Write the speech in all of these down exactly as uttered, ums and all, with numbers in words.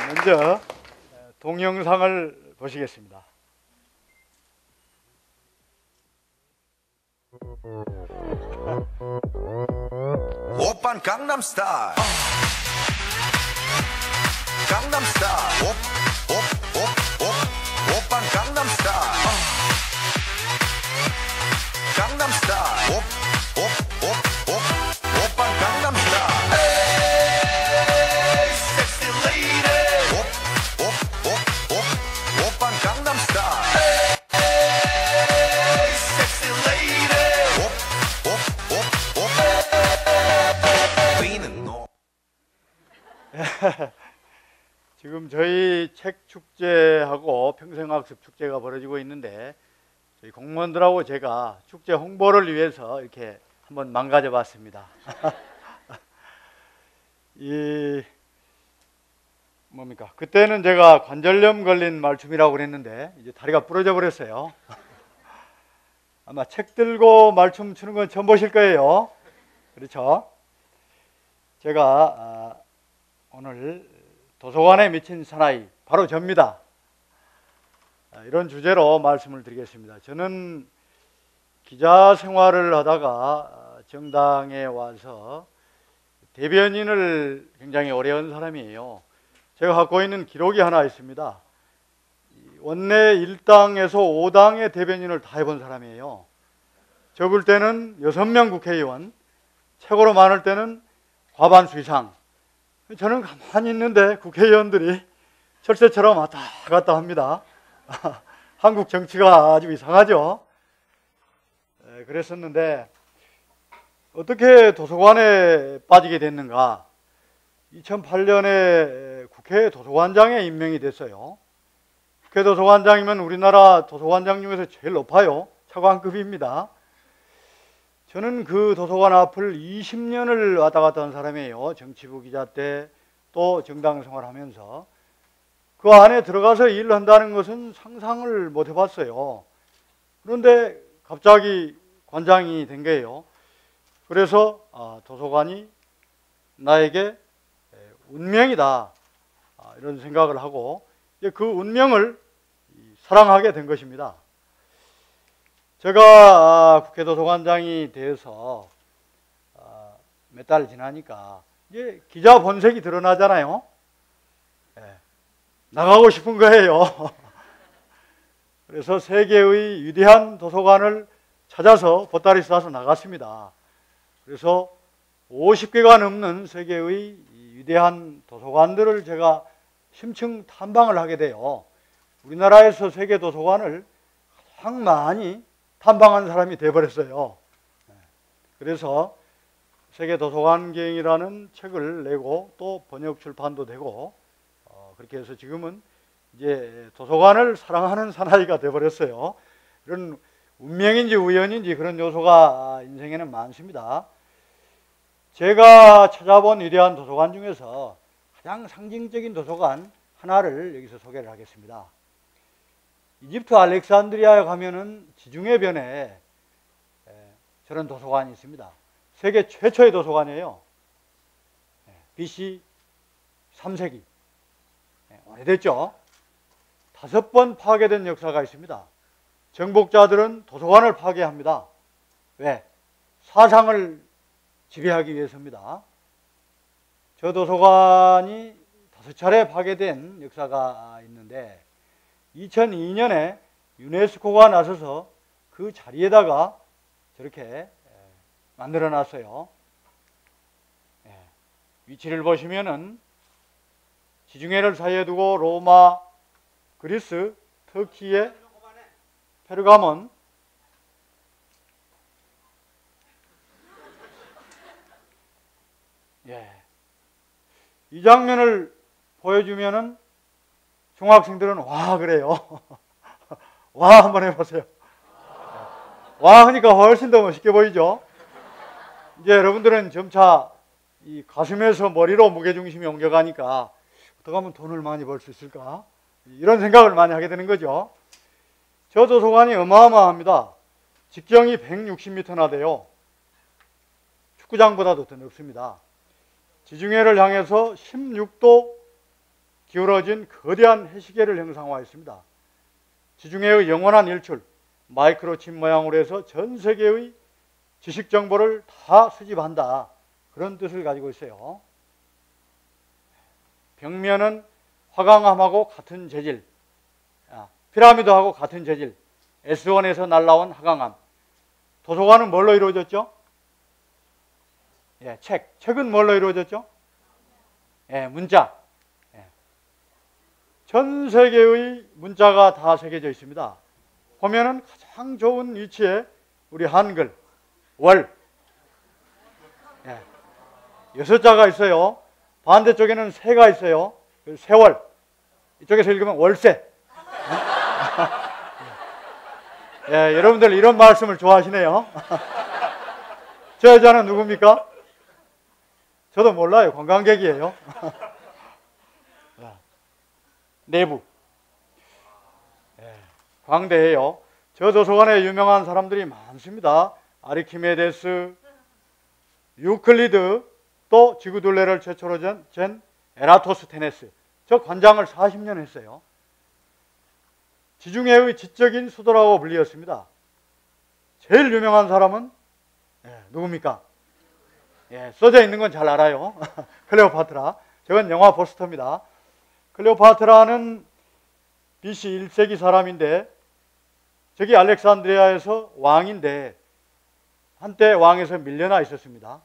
먼저 동영상을 보시겠습니다. 오빤 강남스타일 강남스타일 오오오오 오빤 강남스타일 강남스타일 오오오오 오빤 강남스타일 에이 섹시 레이디 오오오오 오빤 강남스타일 에이 섹시 레이디 오오오오 비는 너 지금 저희 책 축제하고 평생학습 축제가 벌어지고 있는데 저희 공무원들하고 제가 축제 홍보를 위해서 이렇게 한번 망가져 봤습니다. 이 뭡니까? 그때는 제가 관절염 걸린 말춤이라고 그랬는데 이제 다리가 부러져 버렸어요. 아마 책 들고 말춤 추는 건 처음 보실 거예요. 그렇죠? 제가 아, 오늘 도서관에 미친 사나이 바로 접니다. 이런 주제로 말씀을 드리겠습니다. 저는 기자 생활을 하다가 정당에 와서 대변인을 굉장히 오래 한 사람이에요. 제가 갖고 있는 기록이 하나 있습니다. 원내 일 당에서 오 당의 대변인을 다 해본 사람이에요. 적을 때는 여섯 명 국회의원, 최고로 많을 때는 과반수 이상. 저는 가만히 있는데 국회의원들이 철새처럼 왔다 갔다 합니다. 한국 정치가 아주 이상하죠. 에, 그랬었는데 어떻게 도서관에 빠지게 됐는가? 이천팔 년에 국회 도서관장에 임명이 됐어요. 국회 도서관장이면 우리나라 도서관장 중에서 제일 높아요. 차관급입니다. 저는 그 도서관 앞을 이십 년을 왔다 갔다 한 사람이에요. 정치부 기자 때 또 정당 생활하면서. 그 안에 들어가서 일을 한다는 것은 상상을 못 해봤어요. 그런데 갑자기 관장이 된 거예요. 그래서 아, 도서관이 나에게 운명이다, 아, 이런 생각을 하고 그 운명을 사랑하게 된 것입니다. 제가 국회 도서관장이 돼서 몇 달 지나니까 이제 기자 본색이 드러나잖아요. 네. 나가고 싶은 거예요. 그래서 세계의 위대한 도서관을 찾아서 보따리 싸서 나갔습니다. 그래서 오십 개가 넘는 세계의 위대한 도서관들을 제가 심층 탐방을 하게 돼요. 우리나라에서 세계 도서관을 가장 많이 탐방한 사람이 되어버렸어요. 그래서 세계 도서관경이라는 책을 내고 또 번역 출판도 되고 어, 그렇게 해서 지금은 이제 도서관을 사랑하는 사나이가 되어버렸어요. 이런 운명인지 우연인지 그런 요소가 인생에는 많습니다. 제가 찾아본 위대한 도서관 중에서 가장 상징적인 도서관 하나를 여기서 소개를 하겠습니다. 이집트 알렉산드리아에 가면은 지중해 변에 저런 도서관이 있습니다. 세계 최초의 도서관이에요. 비씨 삼 세기. 오래됐죠? 다섯 번 파괴된 역사가 있습니다. 정복자들은 도서관을 파괴합니다. 왜? 사상을 지배하기 위해서입니다. 저 도서관이 다섯 차례 파괴된 역사가 있는데 이천이 년에 유네스코가 나서서 그 자리에다가 저렇게 만들어 놨어요. 위치를 보시면은 지중해를 사이에 두고 로마, 그리스, 터키의 페르가몬, 예. 이 장면을 보여주면은 중학생들은 와 그래요. 와 한번 해보세요. 와 하니까 훨씬 더 멋있게 보이죠. 이제 여러분들은 점차 이 가슴에서 머리로 무게중심이 옮겨가니까 어떻게 하면 돈을 많이 벌 수 있을까? 이런 생각을 많이 하게 되는 거죠. 저 도서관이 어마어마합니다. 직경이 백육십 미터나 돼요. 축구장보다도 더 넓습니다. 지중해를 향해서 십육 도 기울어진 거대한 해시계를 형상화했습니다. 지중해의 영원한 일출, 마이크로칩 모양으로 해서 전 세계의 지식 정보를 다 수집한다. 그런 뜻을 가지고 있어요. 벽면은 화강암하고 같은 재질, 피라미드하고 같은 재질, 에스원에서 날라온 화강암. 도서관은 뭘로 이루어졌죠? 예, 책. 책은 뭘로 이루어졌죠? 예, 문자. 예. 전 세계의 문자가 다 새겨져 있습니다. 보면은 가장 좋은 위치에 우리 한글, 월. 예. 여섯 자가 있어요. 반대쪽에는 새가 있어요. 세월. 이쪽에서 읽으면 월세. 예, 여러분들 이런 말씀을 좋아하시네요. 저 여자는 누굽니까? 저도 몰라요. 관광객이에요. 내부. 예, 광대해요. 저 도서관에 유명한 사람들이 많습니다. 아르키메데스, 유클리드, 또 지구둘레를 최초로 잰 에라토스테네스. 저 관장을 사십 년 했어요. 지중해의 지적인 수도라고 불리었습니다. 제일 유명한 사람은 예, 누굽니까? 예, 써져 있는 건 잘 알아요. 클레오파트라. 저건 영화 포스터입니다. 클레오파트라는 비씨 일 세기 사람인데 저기 알렉산드리아에서 왕인데 한때 왕에서 밀려나 있었습니다.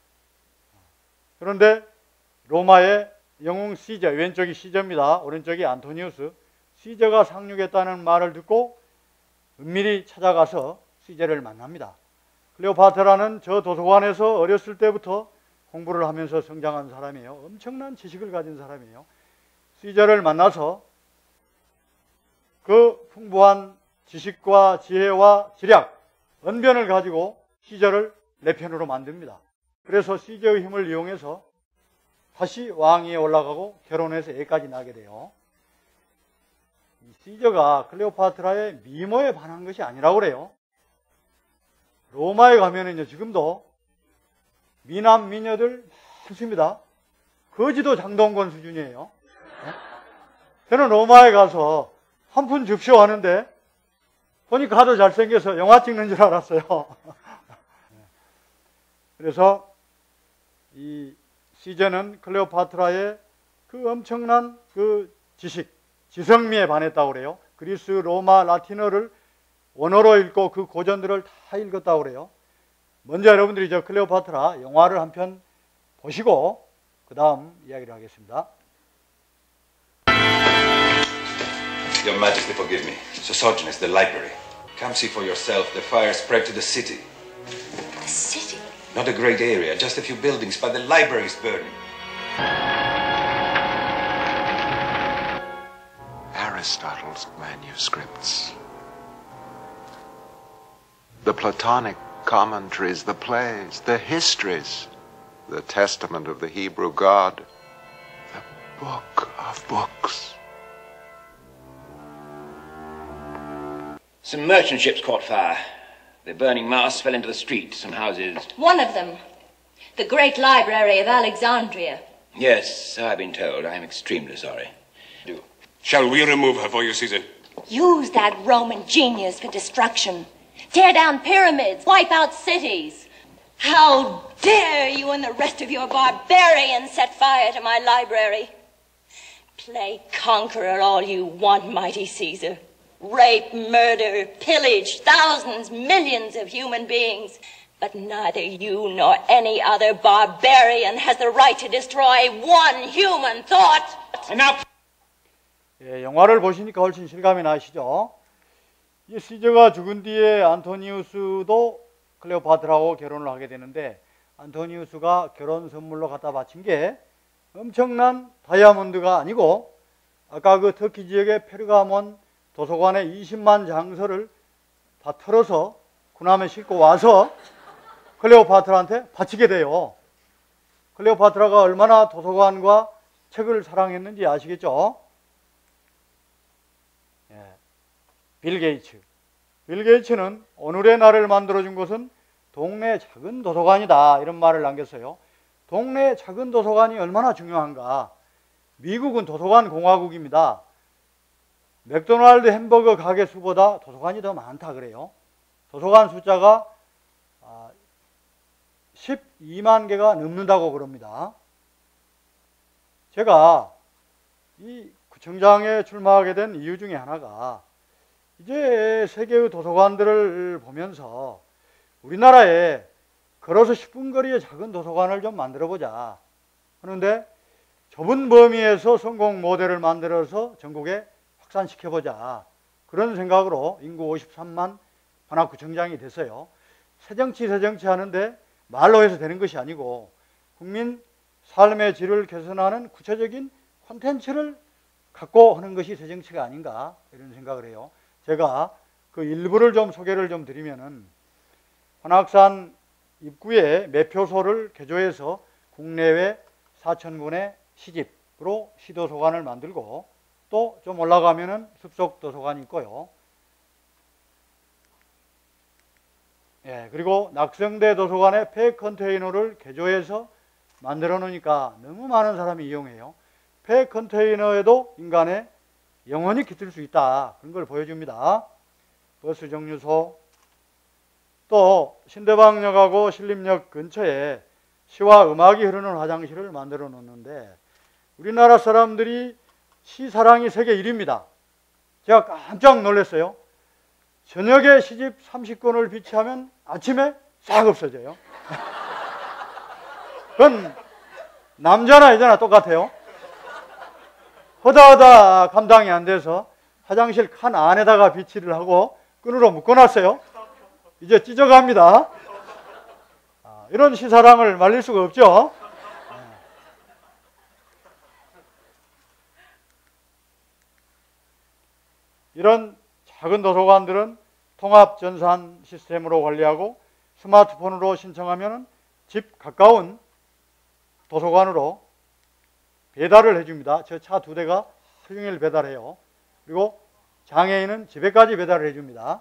그런데 로마의 영웅 시저, 왼쪽이 시저입니다. 오른쪽이 안토니우스. 시저가 상륙했다는 말을 듣고 은밀히 찾아가서 시저를 만납니다. 클레오파트라는 저 도서관에서 어렸을 때부터 공부를 하면서 성장한 사람이에요. 엄청난 지식을 가진 사람이에요. 시저를 만나서 그 풍부한 지식과 지혜와 지략, 언변을 가지고 시저를 내 편으로 만듭니다. 그래서 시저의 힘을 이용해서 다시 왕위에 올라가고 결혼해서 애까지 낳게 돼요. 시저가 클레오파트라의 미모에 반한 것이 아니라고 그래요. 로마에 가면은요, 지금도 미남, 미녀들 많습니다. 거지도 장동건 수준이에요. 저는 로마에 가서 한 푼 줍쇼 하는데 보니까 하도 잘생겨서 영화 찍는 줄 알았어요. 그래서 이 시저는 클레오파트라의 그 엄청난 그 지식, 지성미에 반했다고 그래요. 그리스, 로마, 라틴어를 원어로 읽고 그 고전들을 다 읽었다고 그래요. 먼저 여러분들이 저 클레오파트라 영화를 한 편 보시고 그 다음 이야기를 하겠습니다. Your Majesty, forgive me. Sojourners, the library. Come see for yourself. The fire spread to the city. The city? Not a great area, just a few buildings, but the library is burning. Aristotle's manuscripts. The Platonic commentaries, the plays, the histories, the testament of the Hebrew God, the book of books. Some merchant ships caught fire. Their burning masts fell into the street. Some houses... One of them. The Great Library of Alexandria. Yes, so I've been told. I'm extremely sorry. Do. Shall we remove her for you, Caesar? Use that Roman genius for destruction. Tear down pyramids. Wipe out cities. How dare you and the rest of your barbarians set fire to my library? Play conqueror all you want, mighty Caesar. Rape, murder, pillage thousands, millions of human beings. But neither you nor any other barbarian has the right to destroy one human thought. And now... 예, 영화를 보시니까 훨씬 실감이 나시죠? 이 시저가 죽은 뒤에 안토니우스도 클레오파트라하고 결혼을 하게 되는데 안토니우스가 결혼 선물로 갖다 바친 게 엄청난 다이아몬드가 아니고 아까 그 터키 지역의 페르가몬 도서관에 이십만 장서를 다 털어서 군함에 싣고 와서 클레오파트라한테 바치게 돼요. 클레오파트라가 얼마나 도서관과 책을 사랑했는지 아시겠죠? 예. 빌 게이츠. 빌 게이츠는 오늘의 나를 만들어준 것은 동네 작은 도서관이다 이런 말을 남겼어요. 동네 작은 도서관이 얼마나 중요한가. 미국은 도서관 공화국입니다. 맥도날드 햄버거 가게 수보다 도서관이 더 많다 그래요. 도서관 숫자가 십이만 개가 넘는다고 그럽니다. 제가 이 구청장에 출마하게 된 이유 중에 하나가 이제 세계의 도서관들을 보면서 우리나라에 걸어서 십 분 거리의 작은 도서관을 좀 만들어 보자 하는데, 좁은 범위에서 성공 모델을 만들어서 전국에 확산시켜 보자, 그런 생각으로 인구 오십삼만 관악구청장이 됐어요. 새정치 새정치 하는데 말로 해서 되는 것이 아니고 국민 삶의 질을 개선하는 구체적인 콘텐츠를 갖고 하는 것이 새정치가 아닌가, 이런 생각을 해요. 제가 그 일부를 좀 소개를 좀 드리면은, 관악산 입구에 매표소를 개조해서 국내외 사천 군의 시집으로 시도서관을 만들고, 또 좀 올라가면은 숲속도서관이 있고요. 예, 그리고 낙성대 도서관에 폐 컨테이너를 개조해서 만들어 놓으니까 너무 많은 사람이 이용해요. 폐 컨테이너에도 인간의 영혼이 깃들 수 있다, 그런 걸 보여줍니다. 버스 정류소, 또 신대방역하고 신림역 근처에 시와 음악이 흐르는 화장실을 만들어 놓는데, 우리나라 사람들이 시 사랑이 세계 일 위입니다. 제가 깜짝 놀랐어요. 저녁에 시집 삼십 권을 비치하면 아침에 싹 없어져요. 그건 남자나 여자나 똑같아요. 허다하다 감당이 안 돼서 화장실 칸 안에다가 비치를 하고 끈으로 묶어놨어요. 이제 찢어갑니다. 아, 이런 시사랑을 말릴 수가 없죠. 이런 작은 도서관들은 통합 전산 시스템으로 관리하고 스마트폰으로 신청하면 집 가까운 도서관으로 배달을 해줍니다. 저 차 두 대가 하루 종일 배달해요. 그리고 장애인은 집에까지 배달을 해줍니다.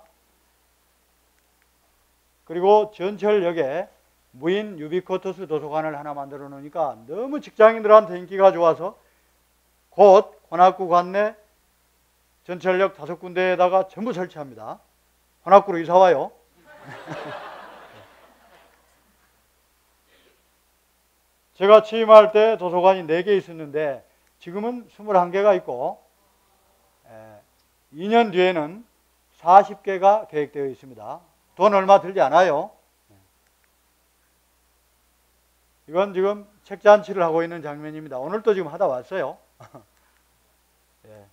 그리고 전철역에 무인 유비쿼터스 도서관을 하나 만들어 놓으니까 너무 직장인들한테 인기가 좋아서 곧 관악구 관내 전철역 다섯 군데에다가 전부 설치합니다. 관악구로 이사 와요. 제가 취임할 때 도서관이 네 개 있었는데 지금은 스물한 개가 있고, 이 년 뒤에는 사십 개가 계획되어 있습니다. 돈 얼마 들지 않아요. 이건 지금 책잔치를 하고 있는 장면입니다. 오늘도 지금 하다 왔어요. 예.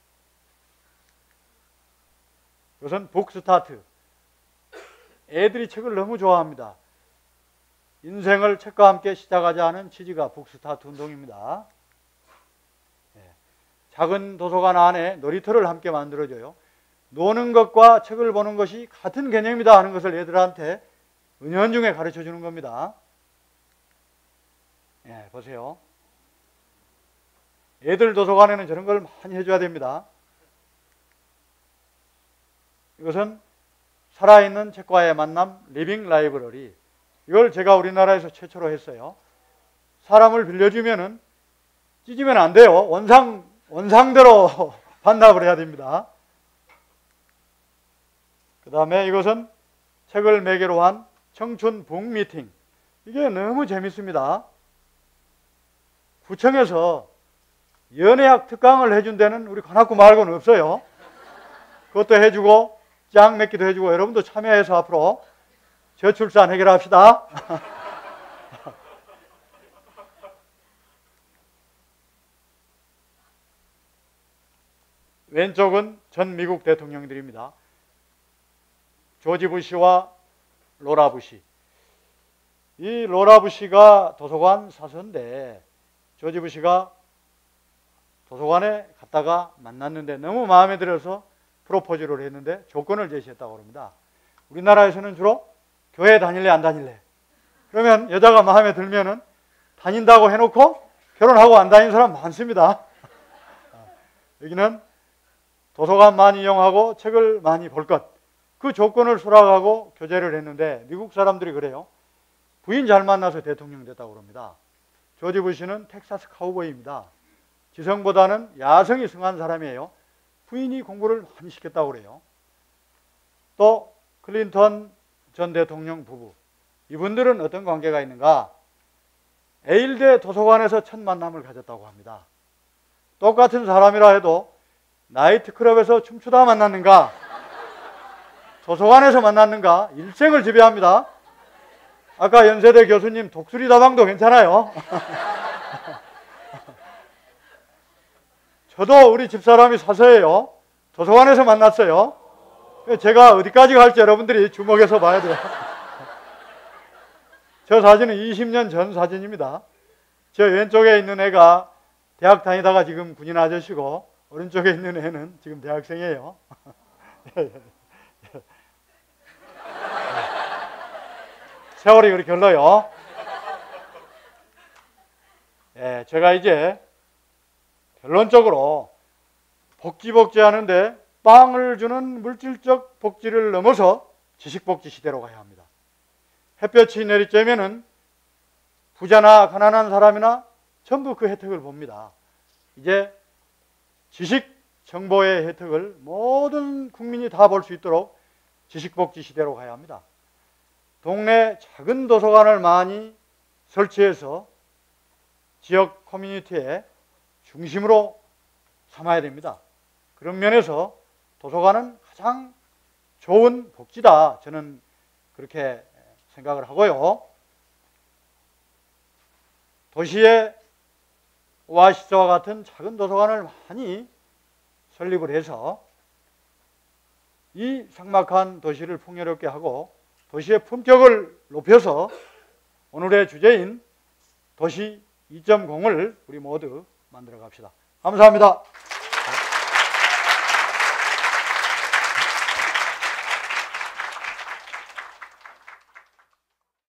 이것은 북스타트. 애들이 책을 너무 좋아합니다. 인생을 책과 함께 시작하자 하는 취지가 북스타트 운동입니다. 예. 작은 도서관 안에 놀이터를 함께 만들어줘요. 노는 것과 책을 보는 것이 같은 개념이다 하는 것을 애들한테 은연중에 가르쳐 주는 겁니다. 예, 보세요. 애들 도서관에는 저런 걸 많이 해줘야 됩니다. 이것은 살아있는 책과의 만남, 리빙 라이브러리. 이걸 제가 우리나라에서 최초로 했어요. 사람을 빌려주면은 찢으면 안 돼요. 원상, 원상대로 반납을 해야 됩니다. 그 다음에 이것은 책을 매개로 한 청춘 북 미팅. 이게 너무 재밌습니다. 구청에서 연예학 특강을 해준 데는 우리 관악구 말고는 없어요. 그것도 해주고 짱 맺기도 해주고, 여러분도 참여해서 앞으로 저출산 해결합시다. 왼쪽은 전 미국 대통령들입니다. 조지 부시와 로라 부시. 이 로라 부시가 도서관 사서인데, 조지 부시가 도서관에 갔다가 만났는데 너무 마음에 들어서 프로포즈를 했는데 조건을 제시했다고 합니다. 우리나라에서는 주로 교회 다닐래 안 다닐래? 그러면 여자가 마음에 들면은 다닌다고 해놓고 결혼하고 안 다니는 사람 많습니다. 여기는 도서관 많이 이용하고 책을 많이 볼 것, 그 조건을 수락하고 교제를 했는데 미국 사람들이 그래요. 부인 잘 만나서 대통령 됐다고 합니다. 조지 부시는 텍사스 카우보이입니다. 지성보다는 야성이 승한 사람이에요. 부인이 공부를 많이 시켰다고 그래요. 또 클린턴 전 대통령 부부, 이분들은 어떤 관계가 있는가? 에일대 도서관에서 첫 만남을 가졌다고 합니다. 똑같은 사람이라 해도 나이트클럽에서 춤추다 만났는가, 도서관에서 만났는가, 일생을 지배합니다. 아까 연세대 교수님 독수리 다방도 괜찮아요. 저도 우리 집사람이 사서예요. 도서관에서 만났어요. 제가 어디까지 갈지 여러분들이 주목해서 봐야 돼요. 저 사진은 이십 년 전 사진입니다. 저 왼쪽에 있는 애가 대학 다니다가 지금 군인 아저씨고, 오른쪽에 있는 애는 지금 대학생이에요. 세월이 그렇게 흘러요. 예, 제가 이제 결론적으로 복지 복지 하는데 빵을 주는 물질적 복지를 넘어서 지식복지 시대로 가야 합니다. 햇볕이 내리쬐면은 부자나 가난한 사람이나 전부 그 혜택을 봅니다. 이제 지식 정보의 혜택을 모든 국민이 다 볼 수 있도록 지식복지 시대로 가야 합니다. 동네 작은 도서관을 많이 설치해서 지역 커뮤니티의 중심으로 삼아야 됩니다. 그런 면에서 도서관은 가장 좋은 복지다, 저는 그렇게 생각을 하고요. 도시의 오아시스와 같은 작은 도서관을 많이 설립을 해서 이 삭막한 도시를 풍요롭게 하고 도시의 품격을 높여서 오늘의 주제인 도시 이 점 공을 우리 모두 만들어 갑시다. 감사합니다.